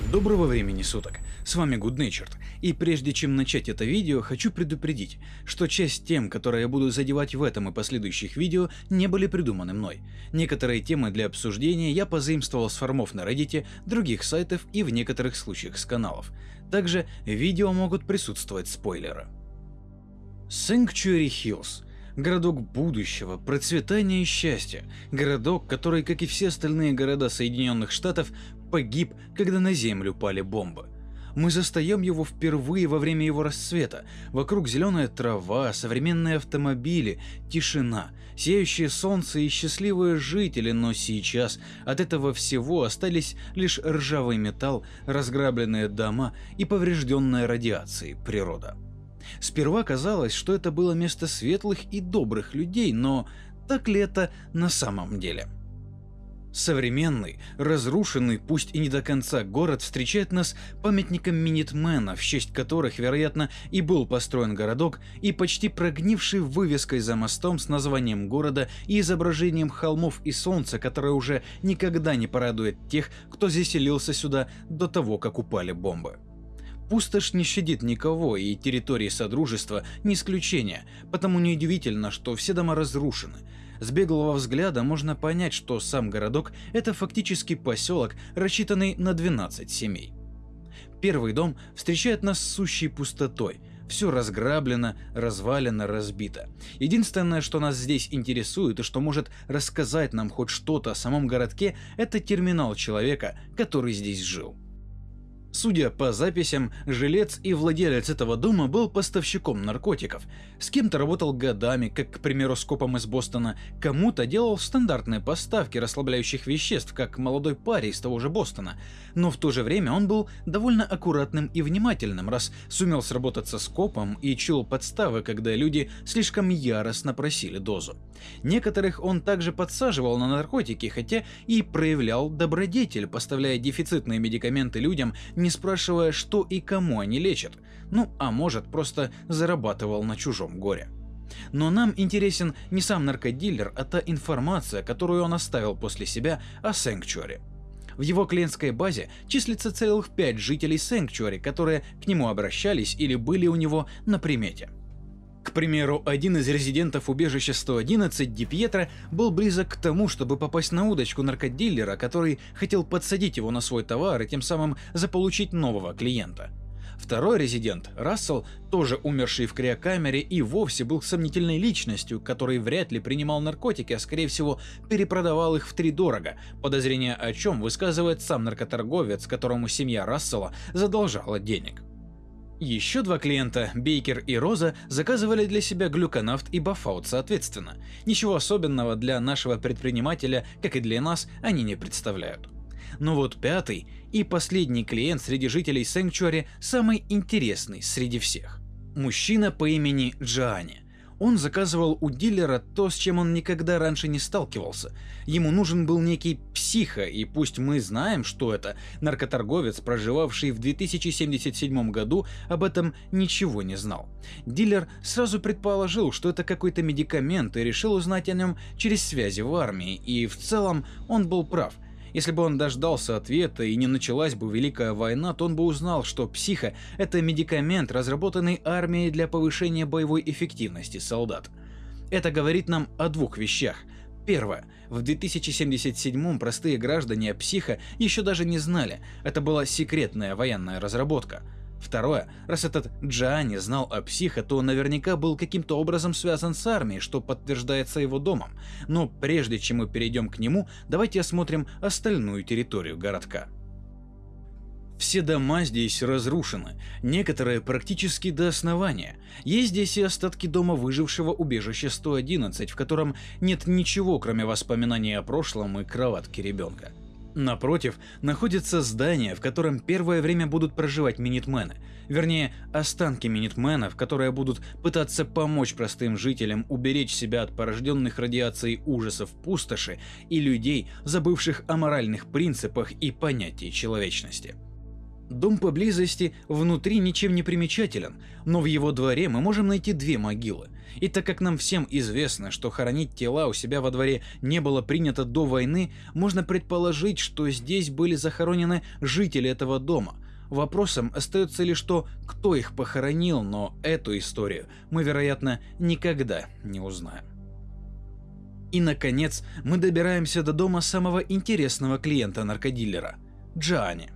Доброго времени суток, с вами Goodnatured, и прежде чем начать это видео, хочу предупредить, что часть тем, которые я буду задевать в этом и последующих видео, не были придуманы мной. Некоторые темы для обсуждения я позаимствовал с форумов на Reddit, других сайтов и в некоторых случаях с каналов. Также в видео могут присутствовать спойлеры. Sanctuary Hills. Городок будущего, процветания и счастья. Городок, который, как и все остальные города Соединенных Штатов, погиб, когда на землю пали бомбы. Мы застаем его впервые во время его расцвета. Вокруг зеленая трава, современные автомобили, тишина, сияющее солнце и счастливые жители, но сейчас от этого всего остались лишь ржавый металл, разграбленные дома и поврежденная радиацией природа. Сперва казалось, что это было место светлых и добрых людей, но так ли это на самом деле? Современный, разрушенный, пусть и не до конца город встречает нас памятником Минитмена, в честь которых, вероятно, и был построен городок, и почти прогнившей вывеской за мостом с названием города и изображением холмов и солнца, которое уже никогда не порадует тех, кто заселился сюда до того, как упали бомбы. Пустошь не щадит никого, и территории Содружества не исключение, потому неудивительно, что все дома разрушены. С беглого взгляда можно понять, что сам городок – это фактически поселок, рассчитанный на 12 семей. Первый дом встречает нас сущей пустотой. Все разграблено, развалено, разбито. Единственное, что нас здесь интересует и что может рассказать нам хоть что-то о самом городке – это терминал человека, который здесь жил. Судя по записям, жилец и владелец этого дома был поставщиком наркотиков. С кем-то работал годами, как, к примеру, с копом из Бостона, кому-то делал стандартные поставки расслабляющих веществ, как молодой парень из того же Бостона. Но в то же время он был довольно аккуратным и внимательным, раз сумел сработаться с копом и чуял подставы, когда люди слишком яростно просили дозу. Некоторых он также подсаживал на наркотики, хотя и проявлял добродетель, поставляя дефицитные медикаменты людям, не спрашивая, что и кому они лечат, ну а может просто зарабатывал на чужом горе. Но нам интересен не сам наркодилер, а та информация, которую он оставил после себя о Sanctuary. В его клиентской базе числится целых 5 жителей Sanctuary, которые к нему обращались или были у него на примете. К примеру, один из резидентов убежища 111, Ди Пьетро, был близок к тому, чтобы попасть на удочку наркодилера, который хотел подсадить его на свой товар и тем самым заполучить нового клиента. Второй резидент, Рассел, тоже умерший в криокамере, и вовсе был сомнительной личностью, который вряд ли принимал наркотики, а скорее всего перепродавал их втридорого, подозрение о чем высказывает сам наркоторговец, которому семья Рассела задолжала денег. Еще два клиента, Бейкер и Роза, заказывали для себя глюконафт и бафаут соответственно. Ничего особенного для нашего предпринимателя, как и для нас, они не представляют. Но вот пятый и последний клиент среди жителей Sanctuary самый интересный среди всех. Мужчина по имени Джоанни. Он заказывал у дилера то, с чем он никогда раньше не сталкивался. Ему нужен был некий психо, и пусть мы знаем, что это, наркоторговец, проживавший в 2077 году, об этом ничего не знал. Дилер сразу предположил, что это какой-то медикамент, и решил узнать о нем через связи в армии, и в целом он был прав. Если бы он дождался ответа и не началась бы Великая война, то он бы узнал, что психо – это медикамент, разработанный армией для повышения боевой эффективности солдат. Это говорит нам о двух вещах. Первое. В 2077-м простые граждане о психо еще даже не знали, это была секретная военная разработка. Второе. Раз этот Джоанни знал о психо, то наверняка был каким-то образом связан с армией, что подтверждается его домом. Но прежде чем мы перейдем к нему, давайте осмотрим остальную территорию городка. Все дома здесь разрушены, некоторые практически до основания. Есть здесь и остатки дома выжившего убежища 111, в котором нет ничего, кроме воспоминаний о прошлом и кроватки ребенка. Напротив находится здание, в котором первое время будут проживать минитмены, вернее останки минитменов, которые будут пытаться помочь простым жителям уберечь себя от порожденных радиацией ужасов пустоши и людей, забывших о моральных принципах и понятии человечности. Дом поблизости внутри ничем не примечателен, но в его дворе мы можем найти две могилы. И так как нам всем известно, что хоронить тела у себя во дворе не было принято до войны, можно предположить, что здесь были захоронены жители этого дома. Вопросом остается лишь то, кто их похоронил, но эту историю мы, вероятно, никогда не узнаем. И, наконец, мы добираемся до дома самого интересного клиента наркодилера – Джианни.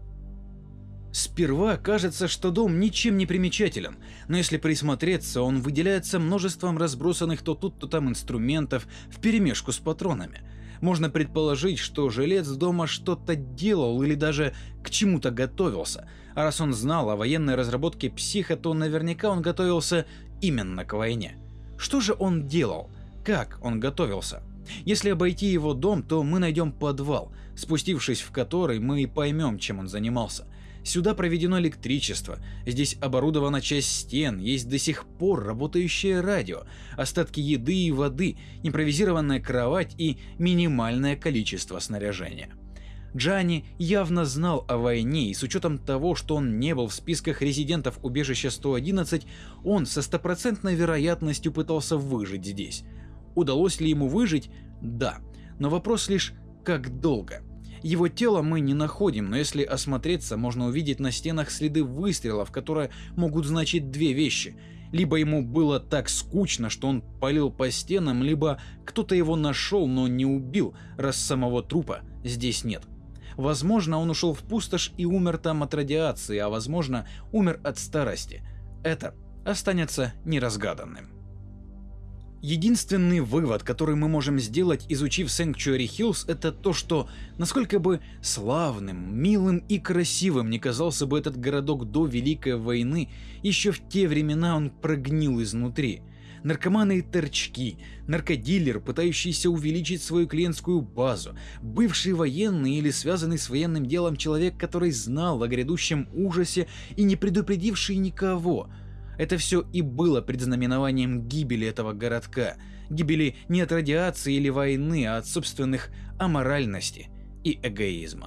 Сперва кажется, что дом ничем не примечателен, но если присмотреться, он выделяется множеством разбросанных то тут, то там инструментов вперемешку с патронами. Можно предположить, что жилец дома что-то делал или даже к чему-то готовился, а раз он знал о военной разработке психа, то наверняка он готовился именно к войне. Что же он делал? Как он готовился? Если обойти его дом, то мы найдем подвал, спустившись в который мы и поймем, чем он занимался. Сюда проведено электричество, здесь оборудована часть стен, есть до сих пор работающее радио, остатки еды и воды, импровизированная кровать и минимальное количество снаряжения. Джианни явно знал о войне, и с учетом того, что он не был в списках резидентов убежища 111, он со стопроцентной вероятностью пытался выжить здесь. Удалось ли ему выжить? Да, но вопрос лишь, как долго. Его тело мы не находим, но если осмотреться, можно увидеть на стенах следы выстрелов, которые могут значить две вещи. Либо ему было так скучно, что он палил по стенам, либо кто-то его нашел, но не убил, раз самого трупа здесь нет. Возможно, он ушел в пустошь и умер там от радиации, а возможно, умер от старости. Это останется неразгаданным. Единственный вывод, который мы можем сделать, изучив Sanctuary Hills, это то, что насколько бы славным, милым и красивым не казался бы этот городок до Великой войны, еще в те времена он прогнил изнутри. Наркоманы и торчки, наркодилер, пытающийся увеличить свою клиентскую базу, бывший военный или связанный с военным делом человек, который знал о грядущем ужасе и не предупредивший никого. Это все и было предзнаменованием гибели этого городка, гибели не от радиации или войны, а от собственных аморальности и эгоизма.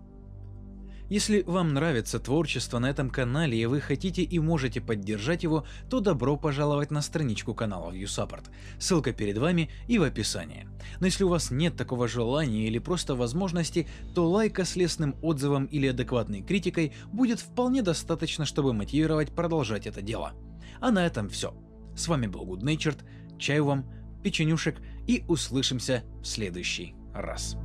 Если вам нравится творчество на этом канале и вы хотите и можете поддержать его, то добро пожаловать на страничку канала ViewSupport. Ссылка перед вами и в описании. Но если у вас нет такого желания или просто возможности, то лайка с лестным отзывом или адекватной критикой будет вполне достаточно, чтобы мотивировать продолжать это дело. А на этом все. С вами был Good Natured, чаю вам, печенюшек и услышимся в следующий раз.